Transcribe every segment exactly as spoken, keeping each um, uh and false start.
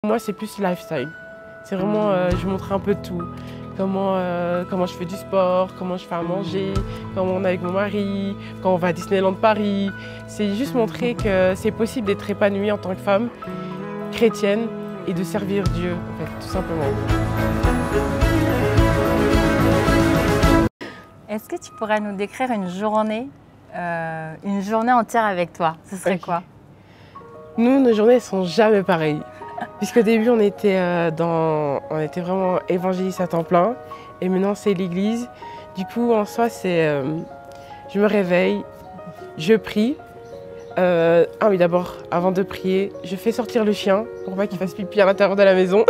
Moi, c'est plus lifestyle. C'est vraiment, euh, je montre un peu de tout. Comment, euh, comment je fais du sport, comment je fais à manger, comment on est avec mon mari, quand on va à Disneyland Paris. C'est juste montrer que c'est possible d'être épanouie en tant que femme chrétienne et de servir Dieu, en fait, tout simplement. Est-ce que tu pourrais nous décrire une journée, euh, une journée entière avec toi? Ce serait okay. quoi? Nous, nos journées ne sont jamais pareilles. Puisqu'au début, on était, euh, dans, on était vraiment évangélistes à temps plein. Et maintenant, c'est l'église. Du coup, en soi, c'est... Euh, je me réveille, je prie. Euh, ah oui, d'abord, avant de prier, je fais sortir le chien pour pas qu'il fasse pipi à l'intérieur de la maison.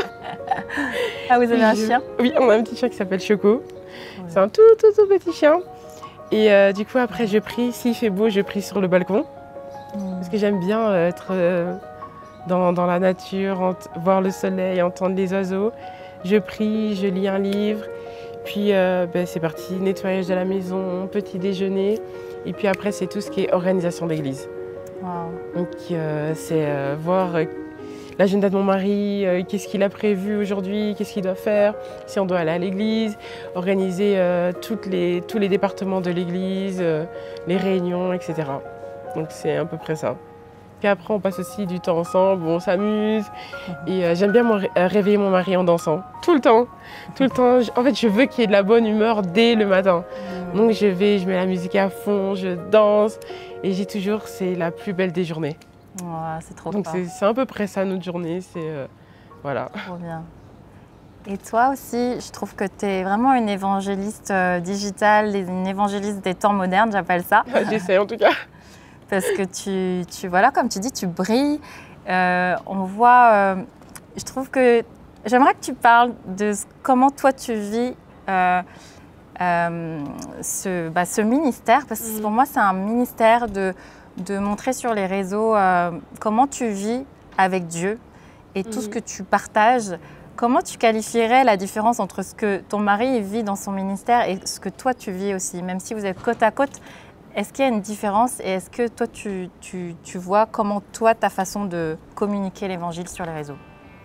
Ah, vous avez un je... chien? Oui, on a un petit chien qui s'appelle Choco. Ouais. C'est un tout, tout, tout petit chien. Et euh, du coup, après, je prie. S'il fait beau, je prie sur le balcon. Mmh. Parce que j'aime bien être... Euh, Dans, dans la nature, voir le soleil, entendre les oiseaux. Je prie, je lis un livre, puis euh, ben, c'est parti, nettoyage de la maison, petit déjeuner, et puis après c'est tout ce qui est organisation d'église. Wow. Donc euh, c'est euh, voir euh, l'agenda de mon mari, euh, qu'est-ce qu'il a prévu aujourd'hui, qu'est-ce qu'il doit faire, si on doit aller à l'église, organiser euh, toutes les, tous les départements de l'église, euh, les réunions, et cetera. Donc c'est à peu près ça. Puis après, on passe aussi du temps ensemble, on s'amuse. Et euh, j'aime bien mon, euh, réveiller mon mari en dansant. Tout le temps. Tout le temps. En fait, je veux qu'il y ait de la bonne humeur dès le matin. Donc je vais, je mets la musique à fond, je danse. Et j'ai toujours, c'est la plus belle des journées. Oh, c'est trop Donc c'est à peu près ça notre journée. C'est euh, voilà. Trop bien. Et toi aussi, je trouve que tu es vraiment une évangéliste euh, digitale, une évangéliste des temps modernes, j'appelle ça. J'essaie en tout cas. Parce que tu, tu, voilà, comme tu dis, tu brilles. Euh, on voit, euh, je trouve que j'aimerais que tu parles de comment toi tu vis euh, euh, ce, bah, ce ministère, parce que pour moi c'est un ministère de, de montrer sur les réseaux euh, comment tu vis avec Dieu et tout mmh. ce que tu partages. Comment tu qualifierais la différence entre ce que ton mari vit dans son ministère et ce que toi tu vis aussi, même si vous êtes côte à côte? Est-ce qu'il y a une différence et est-ce que toi, tu, tu, tu vois comment toi, ta façon de communiquer l'évangile sur les réseaux?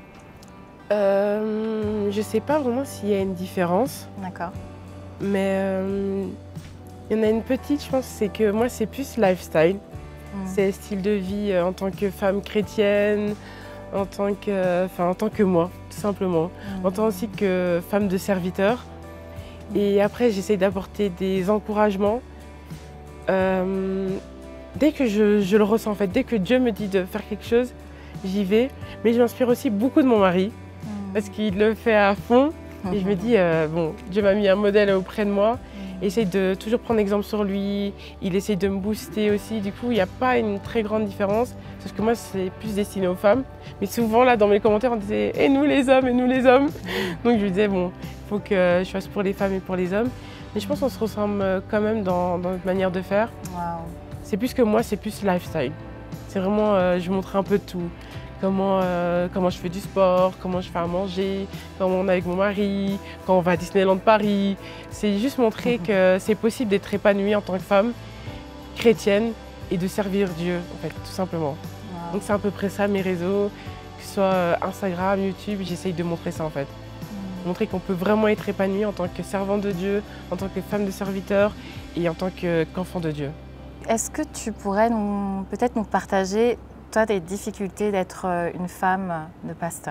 euh, Je ne sais pas vraiment s'il y a une différence. D'accord. Mais euh, il y en a une petite, je pense, c'est que moi, c'est plus lifestyle. Mmh. C'est style de vie euh, en tant que femme chrétienne, en tant que, enfin, en tant que moi, tout simplement. Mmh. En tant aussi que femme de serviteur. Mmh. Et après, j'essaie d'apporter des encouragements. Euh, dès que je, je le ressens, en fait, dès que Dieu me dit de faire quelque chose, j'y vais. Mais je m'inspire aussi beaucoup de mon mari, mmh. parce qu'il le fait à fond. Mmh. Et je me dis, euh, bon, Dieu m'a mis un modèle auprès de moi. Mmh. Et essaye de toujours prendre exemple sur lui. Il essaye de me booster aussi. Du coup, il n'y a pas une très grande différence. Parce que moi, c'est plus destiné aux femmes. Mais souvent, là, dans mes commentaires, on disait, et nous les hommes, et nous les hommes. Mmh. Donc je me disais, bon, il faut que je fasse pour les femmes et pour les hommes. Mais je pense qu'on se ressemble quand même dans, dans notre manière de faire. Wow. C'est plus que moi, c'est plus lifestyle. C'est vraiment, euh, je montre un peu de tout. Comment, euh, comment je fais du sport, comment je fais à manger, comment on est avec mon mari, quand on va à Disneyland Paris. C'est juste montrer mm-hmm. que c'est possible d'être épanouie en tant que femme chrétienne et de servir Dieu, en fait, tout simplement. Wow. Donc c'est à peu près ça mes réseaux, que ce soit Instagram, YouTube, j'essaye de montrer ça en fait. Montrer qu'on peut vraiment être épanoui en tant que servante de Dieu, en tant que femme de serviteur et en tant qu'enfant de Dieu. Est-ce que tu pourrais nous, peut-être nous partager, toi, des difficultés d'être une femme de pasteur?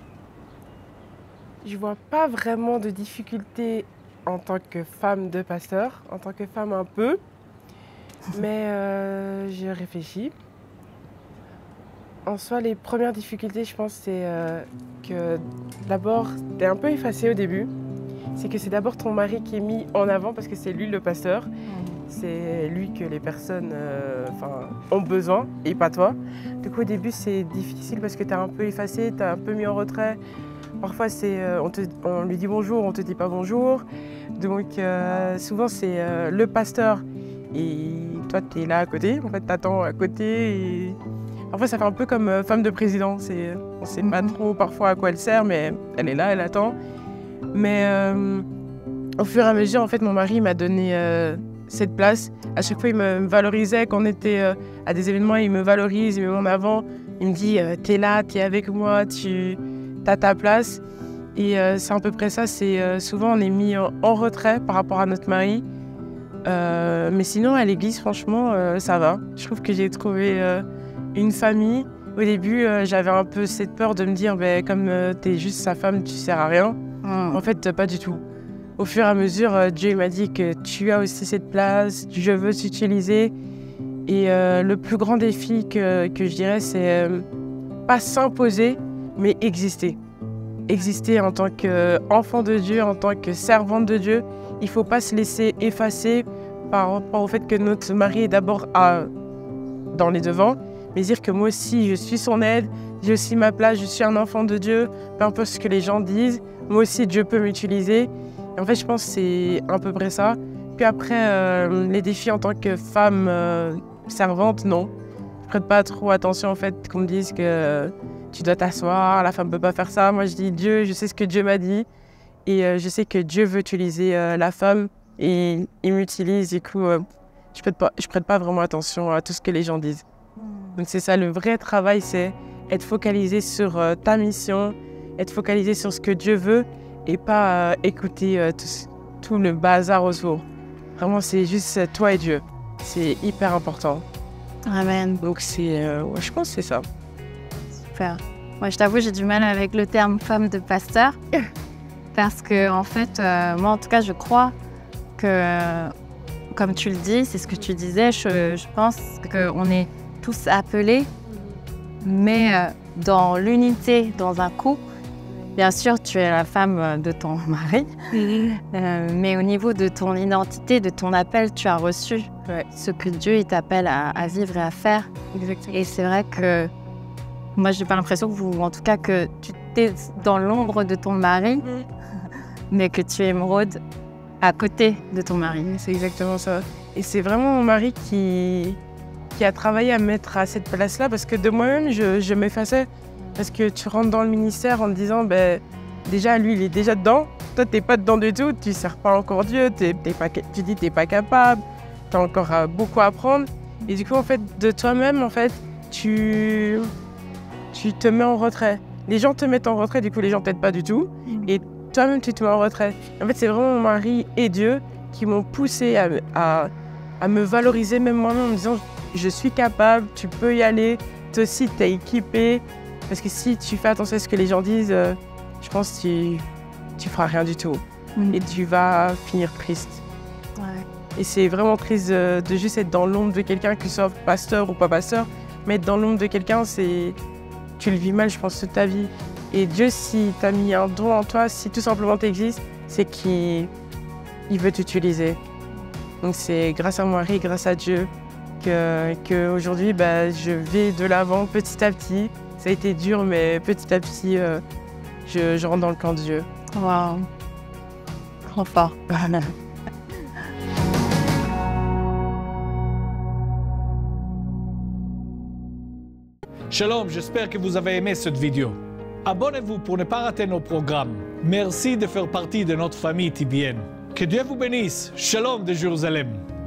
Je ne vois pas vraiment de difficultés en tant que femme de pasteur, en tant que femme un peu, mais euh, j'ai réfléchi. En soi, les premières difficultés, je pense, c'est euh, que d'abord, tu es un peu effacée au début. C'est que c'est d'abord ton mari qui est mis en avant parce que c'est lui le pasteur. Mmh. C'est lui que les personnes euh, ont besoin et pas toi. Du coup, au début, c'est difficile parce que tu es un peu effacée, tu es un peu mis en retrait. Parfois, euh, on, on lui dit bonjour, on ne te dit pas bonjour. Donc, euh, souvent, c'est euh, le pasteur et toi, tu es là à côté. En fait, tu attends à côté. Et... Parfois, ça fait un peu comme euh, femme de président. On ne sait pas trop parfois à quoi elle sert, mais elle est là, elle attend. Mais euh, au fur et à mesure, en fait, mon mari m'a donné euh, cette place. À chaque fois, il me valorisait. Quand on était euh, à des événements, il me valorise, il me met en avant. Il me dit euh, t'es là, t'es avec moi, tu as ta place. Et euh, c'est à peu près ça, c'est euh, souvent on est mis en, en retrait par rapport à notre mari. Euh, mais sinon à l'église, franchement, euh, ça va. Je trouve que j'ai trouvé euh, une famille. Au début, euh, j'avais un peu cette peur de me dire, ben, comme euh, t'es juste sa femme, tu sers à rien. Mmh. En fait, pas du tout. Au fur et à mesure, euh, Dieu m'a dit que tu as aussi cette place, je veux t'utiliser. Et euh, le plus grand défi que, que je dirais, c'est euh, pas s'imposer, mais exister. Exister en tant qu'enfant de Dieu, en tant que servante de Dieu. Il ne faut pas se laisser effacer par rapport au fait que notre mari est d'abord dans les devants, mais dire que moi aussi, je suis son aide, j'ai aussi ma place, je suis un enfant de Dieu, peu importe ce que les gens disent, moi aussi, Dieu peut m'utiliser. En fait, je pense que c'est à peu près ça. Puis après, euh, les défis en tant que femme euh, servante, non. Je prête pas trop attention en fait qu'on me dise que euh, tu dois t'asseoir, la femme ne peut pas faire ça. Moi, je dis Dieu, je sais ce que Dieu m'a dit. Et euh, je sais que Dieu veut utiliser euh, la femme et il m'utilise. Du coup, euh, je prête pas, je prête pas vraiment attention à tout ce que les gens disent. Donc c'est ça, le vrai travail, c'est être focalisé sur euh, ta mission, être focalisé sur ce que Dieu veut et pas euh, écouter euh, tout, tout le bazar autour. Vraiment, c'est juste toi et Dieu. C'est hyper important. Amen. Donc c'est, euh, ouais, je pense que c'est ça. Super. Moi, je t'avoue, j'ai du mal avec le terme femme de pasteur. Parce que, en fait, euh, moi, en tout cas, je crois que, euh, comme tu le dis, c'est ce que tu disais, je, je pense qu'on est tous appelés, mais euh, dans l'unité, dans un couple. Bien sûr, tu es la femme de ton mari, euh, mais au niveau de ton identité, de ton appel, tu as reçu ouais. ce que Dieu il t'appelle à, à vivre et à faire. Exactement. Et c'est vrai que moi, j'ai pas l'impression que vous, en tout cas, que tu es dans l'ombre de ton mari, mmh. mais que tu émeraudes à côté de ton mari. C'est exactement ça. Et c'est vraiment mon mari qui, qui a travaillé à me mettre à cette place-là, parce que de moi-même, je, je m'effaçais. Parce que tu rentres dans le ministère en te disant, ben, déjà, lui, il est déjà dedans. Toi, t'es pas dedans du tout, tu ne sers pas encore Dieu, t'es, t'es pas, tu dis que t'es pas capable, tu as encore euh, beaucoup à apprendre. Et du coup, en fait, de toi-même, en fait, tu, tu te mets en retrait. Les gens te mettent en retrait, du coup, les gens t'aident pas du tout. Et toi-même, tu te mets en retrait. En fait, c'est vraiment mon mari et Dieu qui m'ont poussé à, à, à me valoriser, même moi-même, en me disant, je suis capable, tu peux y aller, toi aussi, t'es équipé. Parce que si tu fais attention à ce que les gens disent, euh, je pense que tu, tu feras rien du tout. Mmh. Et tu vas finir triste. Ouais. Et c'est vraiment triste de, de juste être dans l'ombre de quelqu'un, que ce soit pasteur ou pas pasteur. Mais être dans l'ombre de quelqu'un, c'est tu le vis mal, je pense, toute ta vie. Et Dieu, si tu as mis un don en toi, si tout simplement tu existes, c'est qu'il il veut t'utiliser. Donc c'est grâce à mon mari, grâce à Dieu, qu'aujourd'hui, que bah, je vais de l'avant petit à petit. Ça a été dur, mais petit à petit, euh, je, je rentre dans le camp de Dieu. Waouh, trop fort. Shalom, j'espère que vous avez aimé cette vidéo. Abonnez-vous pour ne pas rater nos programmes. Merci de faire partie de notre famille T B N. Que Dieu vous bénisse. Shalom de Jérusalem.